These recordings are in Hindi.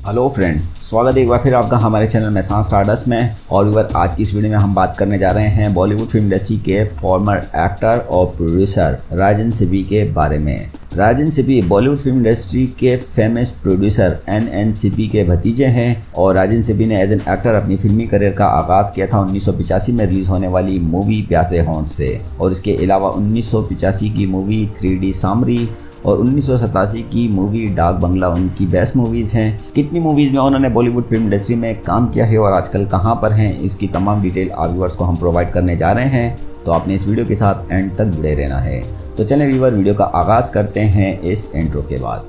हेलो फ्रेंड, स्वागत है एक बार फिर आपका हमारे चैनल मैसान स्टारडस्ट में। और व्यूअर, आज की इस वीडियो में हम बात करने जा रहे हैं बॉलीवुड फिल्म इंडस्ट्री के फॉर्मर एक्टर और प्रोड्यूसर राजन सिबी के बारे में। Rajan Sippy Bollywood film industry के फेमस प्रोड्यूसर एन सिबी के भतीजे हैं और राजन सिबी ने एज एन एक्टर अपनी फिल्मी करियर का आगाज किया था 1985 में रिलीज होने वाली मूवी प्यासे होंठ से। और इसके अलावा 1985 की मूवी 3D सामरी और 1987 की मूवी डाक बंगला उनकी बेस्ट मूवीज़ हैं। कितनी मूवीज़ में उन्होंने बॉलीवुड फिल्म इंडस्ट्री में काम किया है और आजकल कहां पर हैं, इसकी तमाम डिटेल आप व्यूअर्स को हम प्रोवाइड करने जा रहे हैं। तो आपने इस वीडियो के साथ एंड तक जुड़े रहना है। तो चलिए व्यूअर, वीडियो का आगाज़ करते हैं इस इंट्रो के बाद।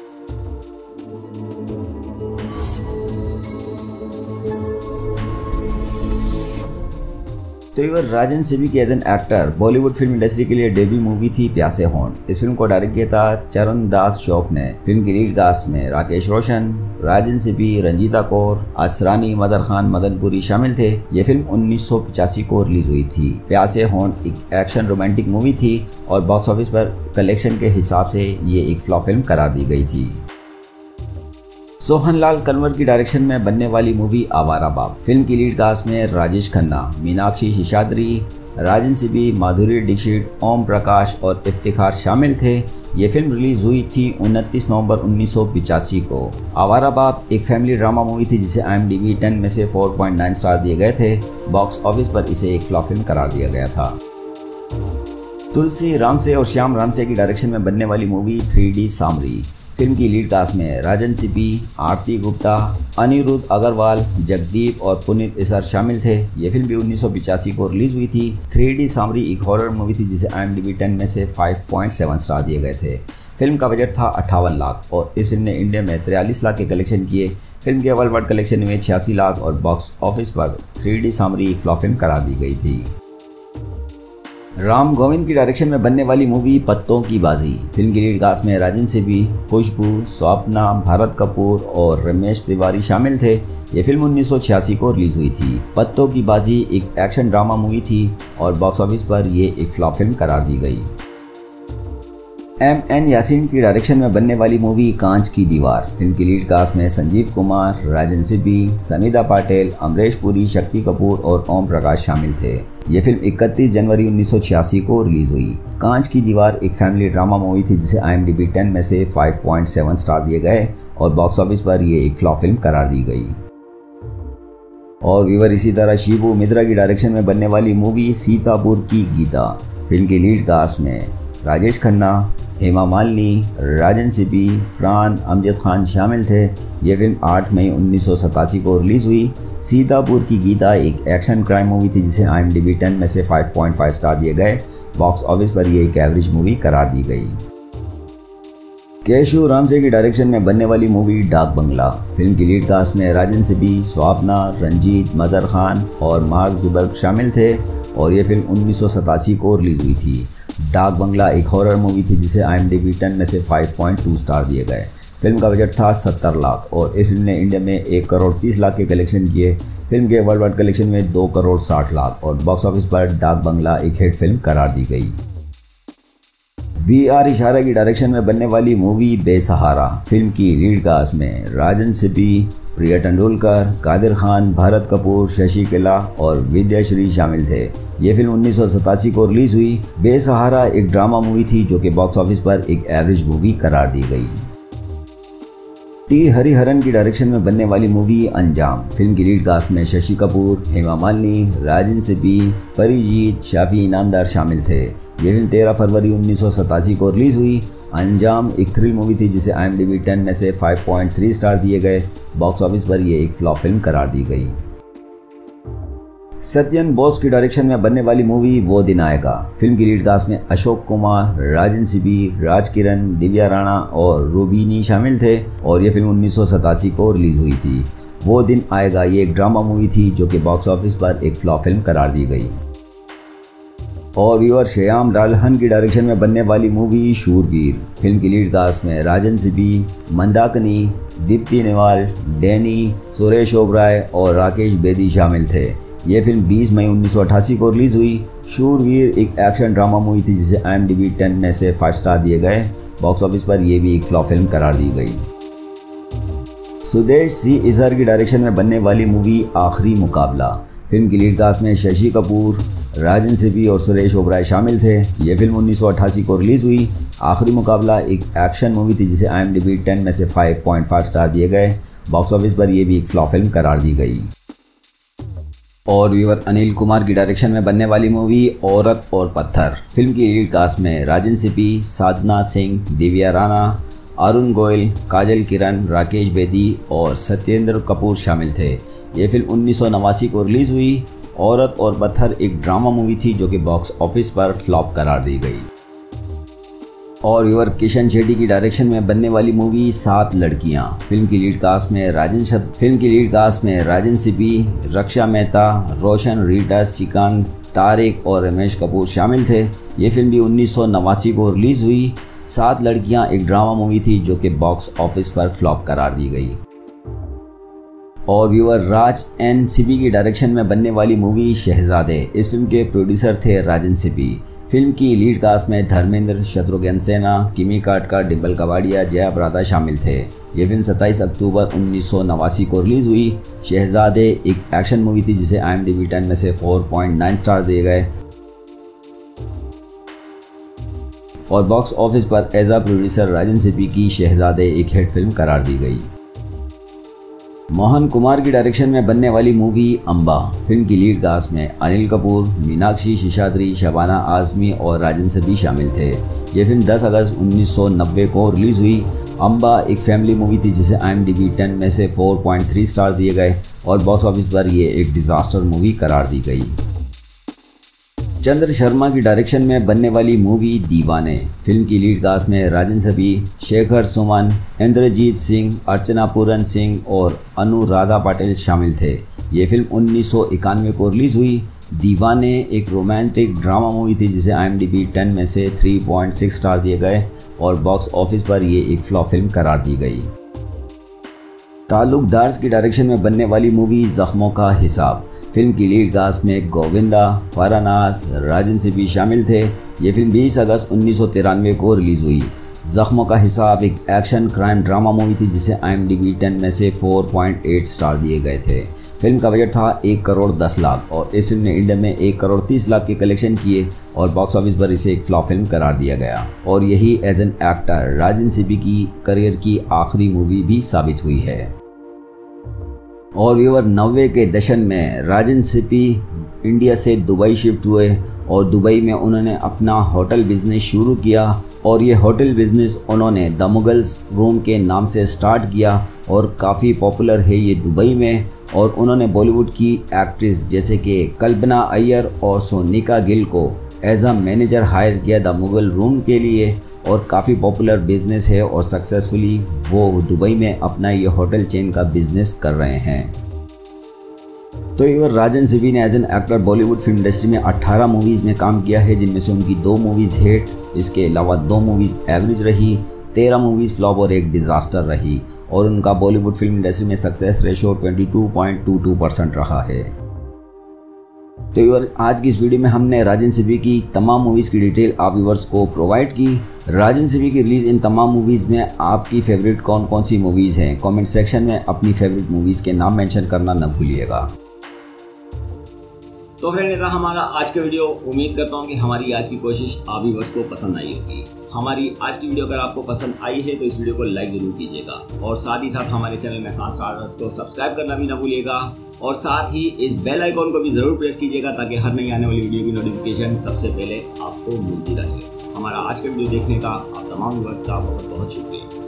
तो व्यूअर, राजन सिबी की as an actor Bollywood film industry के लिए डेब्यू मूवी थी प्यासे होंठ। इस फिल्म को डायरेक्ट किया था चरण दास चौक ने। फिल्म की लीड कास्ट में राकेश रोशन, राजन सिबी, रंजीता कौर, असरानी, मदर खान, मदनपुरी शामिल थे। ये फिल्म 1985 को रिलीज हुई थी। प्यासे होंठ एक एक्शन रोमांटिक मूवी थी और बॉक्स ऑफिस पर कलेक्शन के हिसाब से ये एक फ्लॉप फिल्म करार दी गई थी। सोहन लाल कंवर की डायरेक्शन में बनने वाली मूवी आवारा बाप। फिल्म की लीड कास्ट में राजेश खन्ना, मीनाक्षी शिशाद्री, राजन सिबी, माधुरी दीक्षित, ओम प्रकाश और इफ्तिखार शामिल थे। ये फिल्म रिलीज हुई थी 29 नवंबर 1985 को। आवारा बाप एक फैमिली ड्रामा मूवी थी जिसे IMDb 10 में से 4.9 स्टार दिए गए थे। बॉक्स ऑफिस पर इसे एक फ्लॉप फिल्म करार दिया गया था। तुलसी रामसे और श्याम रामसे की डायरेक्शन में बनने वाली मूवी 3D सामरी। फिल्म की लीड कास्ट में राजन सिबी, आरती गुप्ता, अनिरुद्ध अग्रवाल, जगदीप और पुनीत इसर शामिल थे। ये फिल्म भी 1985 को रिलीज हुई थी। 3D सामरी एक हॉरर मूवी थी जिसे IMDb 10 में से 5.7 स्टार दिए गए थे। फिल्म का बजट था 58 लाख और इस फिल्म ने इंडिया में 43 लाख के कलेक्शन किए। फिल्म के वर्ल्ड वाइड कलेक्शन में 86 लाख और बॉक्स ऑफिस पर 3D सामरी एक फ्लॉप फिल्म करार दी गई थी। राम गोविंद की डायरेक्शन में बनने वाली मूवी पत्तों की बाजी। फिल्म की लीड कास्ट में राजन सिबी, खुशबू, स्वप्ना, भारत कपूर और रमेश तिवारी शामिल थे। ये फिल्म 1986 को रिलीज हुई थी। पत्तों की बाजी एक एक्शन ड्रामा मूवी थी और बॉक्स ऑफिस पर ये एक फ्लॉप फिल्म करार दी गई। MN यासीन की डायरेक्शन में बनने वाली मूवी कांच की दीवार। फिल्म की लीड कास्ट में संजीव कुमार, राजन सिबी, समीदा पाटिल, अमरीश पुरी, शक्ति कपूर और ओम प्रकाश शामिल थे। ये फिल्म 31 जनवरी 1986 को रिलीज हुई। कांच की दीवार एक फैमिली ड्रामा मूवी थी जिसे IMDb 10 में से 5.7 स्टार दिए गए और बॉक्स ऑफिस पर ये एक फ्लॉप फिल्म करार दी गई। और व्यूअर, इसी तरह शिबू मित्रा की डायरेक्शन में बनने वाली मूवी सीतापुर की गीता। फिल्म की लीड कास्ट में राजेश खन्ना, हेमा मालिनी, राजन सिबी, प्राण, अमजद खान शामिल थे। ये फिल्म 8 मई 1987 को रिलीज हुई। सीतापुर की गीता एक एक्शन क्राइम मूवी थी जिसे IMDb 10 में से 5.5 स्टार दिए गए। बॉक्स ऑफिस पर ये एक एवरेज मूवी करार दी गई। केशव रामसे की डायरेक्शन में बनने वाली मूवी डाक बंगला। फिल्म की लीड कास्ट में राजन सिबी, स्वप्ना, रंजीत, मजर खान और मार्क जुबर्ग शामिल थे और ये फिल्म 1987 को रिलीज हुई थी। डाक बंगला एक हॉरर मूवी थी जिसे IMDb 10 में से 5.2 स्टार दिए गए। फिल्म का बजट था 70 लाख और इस फिल्म ने इंडिया में 1 करोड़ 30 लाख के कलेक्शन किए। फिल्म के वर्ल्ड वाइड कलेक्शन में 2 करोड़ 60 लाख और बॉक्स ऑफिस पर डाक बंगला एक हिट फिल्म करार दी गई। BR इशारा की डायरेक्शन में बनने वाली मूवी बेसहारा। फिल्म की लीड कास्ट में राजन सिबी, प्रिया तेंदुलकर, कादिर खान, भारत कपूर, शशि कला और विद्याश्री शामिल थे। ये फिल्म 1987 को रिलीज हुई। बेसहारा एक ड्रामा मूवी थी जो कि बॉक्स ऑफिस पर एक एवरेज मूवी करार दी गई। T हरिहरन की डायरेक्शन में बनने वाली मूवी अंजाम। फिल्म की लीड कास्ट में शशि कपूर, हेमा मालिनी, राजन सिबी, परिजीत, शाफी इनामदार शामिल थे। ये फिल्म 13 फरवरी 1987 को रिलीज हुई। अंजाम एक थ्रिल मूवी थी जिसे IMDb 10 में से 5.3 स्टार दिए गए। बॉक्स ऑफिस पर ये एक फ्लॉप फिल्म करार दी गई। सत्यन बोस की डायरेक्शन में बनने वाली मूवी वो दिन आएगा। फिल्म की लीड कास्ट में अशोक कुमार, राजन सिबी, राज किरण, दिव्या राणा और रूबीनी शामिल थे और ये फिल्म 1987 को रिलीज हुई थी। वो दिन आएगा ये एक ड्रामा मूवी थी जो कि बॉक्स ऑफिस पर एक फ्लॉप फिल्म करार दी गई। और व्यूअर, श्याम रालहन की डायरेक्शन में बनने वाली मूवी शूरवीर। फिल्म की लीड कास्ट में राजन सिबी, मंदाकिनी, दीप्ति नेवाल, डैनी, सुरेश ओबराय और राकेश बेदी शामिल थे। ये फिल्म 20 मई 1988 को रिलीज हुई। शूरवीर एक एक्शन ड्रामा मूवी थी जिसे IMDb 10 में से 5 स्टार दिए गए। बॉक्स ऑफिस पर यह भी एक फ्लॉप फिल्म करार दी गई। सुदेश सी इजहर की डायरेक्शन में बनने वाली मूवी आखिरी मुकाबला। फिल्म की लीड कास्ट में शशि कपूर, राजन सिबी और सुरेश ओबराय शामिल थे। ये फिल्म 1988 को रिलीज़ हुई। आखिरी मुकाबला एक एक्शन मूवी थी जिसे IMDb 10 में से 5.5 स्टार दिए गए। बॉक्स ऑफिस पर यह भी एक फ्लॉप फिल्म करार दी गई। और व्यूअर अनिल कुमार की डायरेक्शन में बनने वाली मूवी औरत और पत्थर। फिल्म की लीड कास्ट में राजन सिबी, साधना सिंह, दिव्या राणा, अरुण गोयल, काजल किरण, राकेश बेदी और सत्येंद्र कपूर शामिल थे। ये फिल्म 1989 को रिलीज़ हुई। औरत और पत्थर एक ड्रामा मूवी थी जो कि बॉक्स ऑफिस पर फ्लॉप करार दी गई। और व्यूअर किशन शेट्टी की डायरेक्शन में बनने वाली मूवी 7 लड़कियां। फिल्म की लीड कास्ट में राजन सिबी, रक्षा मेहता, रोशन, रीटा, श्रीकांत, तारिक और रमेश कपूर शामिल थे। ये फिल्म भी 1989 को रिलीज़ हुई। 7 लड़कियां एक ड्रामा मूवी थी जो कि बॉक्स ऑफिस पर फ्लॉप करार दी गई। और व्यूअर राज एन सिबी की डायरेक्शन में बनने वाली मूवी शहजादे। इस फिल्म के प्रोड्यूसर थे राजन सिबी। फिल्म की लीड कास्ट में धर्मेंद्र, शत्रुघ्न सिन्हा, किमी काटकर, डिम्पल कपाड़िया, जया प्रदा शामिल थे। ये फिल्म 27 अक्टूबर 1989 को रिलीज़ हुई। शहजादे एक एक्शन मूवी थी जिसे IMDb 10 में से 4.9 स्टार दिए गए और बॉक्स ऑफिस पर as a producer Rajan Sippy की शहजादे एक हिट फिल्म करार दी गई। मोहन कुमार की डायरेक्शन में बनने वाली मूवी अंबा। फिल्म की लीड कास्ट में अनिल कपूर, मीनाक्षी शिशाद्री, शबाना आजमी और राजन सिबी शामिल थे। ये फिल्म 10 अगस्त 1990 को रिलीज़ हुई। अंबा एक फैमिली मूवी थी जिसे IMDb 10 में से 4.3 स्टार दिए गए और बॉक्स ऑफिस पर यह एक डिजास्टर मूवी करार दी गई। चंद्र शर्मा की डायरेक्शन में बनने वाली मूवी दीवाने। फिल्म की लीड कास्ट में राजन सिबी, शेखर सुमन, इंद्रजीत सिंह, अर्चना पूरन सिंह और अनुराधा पाटिल शामिल थे। ये फिल्म 1991 को रिलीज़ हुई। दीवाने एक रोमांटिक ड्रामा मूवी थी जिसे IMDb 10 में से 3.6 स्टार दिए गए और बॉक्स ऑफिस पर यह एक फ्लॉप फिल्म करार दी गई। ताल्लुकदार की डायरेक्शन में बनने वाली मूवी जख्मों का हिसाब। फिल्म की लीड कास्ट में गोविंदा, फरानाज, राजन सिबी शामिल थे। ये फिल्म 20 अगस्त 1993 को रिलीज़ हुई। जख्मों का हिसाब एक एक्शन क्राइम ड्रामा मूवी थी जिसे IMDb 10 में से 4.8 स्टार दिए गए थे। फिल्म का बजट था 1 करोड़ 10 लाख और इस फिल्म ने इंडिया में 1 करोड़ 30 लाख के कलेक्शन किए और बॉक्स ऑफिस पर इसे एक फ्लॉप फिल्म करार दिया गया। और यही as an actor Rajan Sippy की करियर की आखिरी मूवी भी साबित हुई है। और व्यूअर 90 के दशक में राजन सिबी इंडिया से दुबई शिफ्ट हुए और दुबई में उन्होंने अपना होटल बिजनेस शुरू किया और ये होटल बिजनेस उन्होंने द मुगल्स रूम के नाम से स्टार्ट किया और काफ़ी पॉपुलर है ये दुबई में। और उन्होंने बॉलीवुड की एक्ट्रेस जैसे कि कल्पना अय्यर और सोनिका गिल को एज अ मैनेजर हायर किया द मुगल रूम के लिए और काफ़ी पॉपुलर बिजनेस है और सक्सेसफुली वो दुबई में अपना ये होटल चेन का बिजनेस कर रहे हैं। तो ये राजन सिबी ने as an actor Bollywood film industry में 18 मूवीज़ में काम किया है जिनमें से उनकी 2 मूवीज़ हिट, इसके अलावा 2 मूवीज़ एवरेज रही, 13 मूवीज़ फ्लॉप और 1 डिज़ास्टर रही और उनका बॉलीवुड फिल्म इंडस्ट्री में सक्सेस रेशो 22.22% रहा है। तो यार आज की इस वीडियो में हमने राजन सिबी की तमाम मूवीज़ की डिटेल आप व्यूअर्स को प्रोवाइड की। राजन सिबी की रिलीज़ इन तमाम मूवीज़ में आपकी फेवरेट कौन कौन सी मूवीज़ हैं, कमेंट सेक्शन में अपनी फेवरेट मूवीज़ के नाम मेंशन करना न भूलिएगा। तो फ्रेंड ये था हमारा आज का वीडियो। उम्मीद करता हूँ कि हमारी आज की कोशिश आप व्यूअर्स को पसंद आई होगी। हमारी आज की वीडियो अगर आपको पसंद आई है तो इस वीडियो को लाइक जरूर कीजिएगा और साथ ही साथ हमारे चैनल में स्टार्स को सब्सक्राइब करना भी ना भूलिएगा और साथ ही इस बेल आइकॉन को भी जरूर प्रेस कीजिएगा ताकि हर नई आने वाली वीडियो की नोटिफिकेशन सबसे पहले आपको मिलती रहे। हमारा आज का वीडियो देखने का आप तमाम व्यूअर्स का बहुत बहुत शुक्रिया।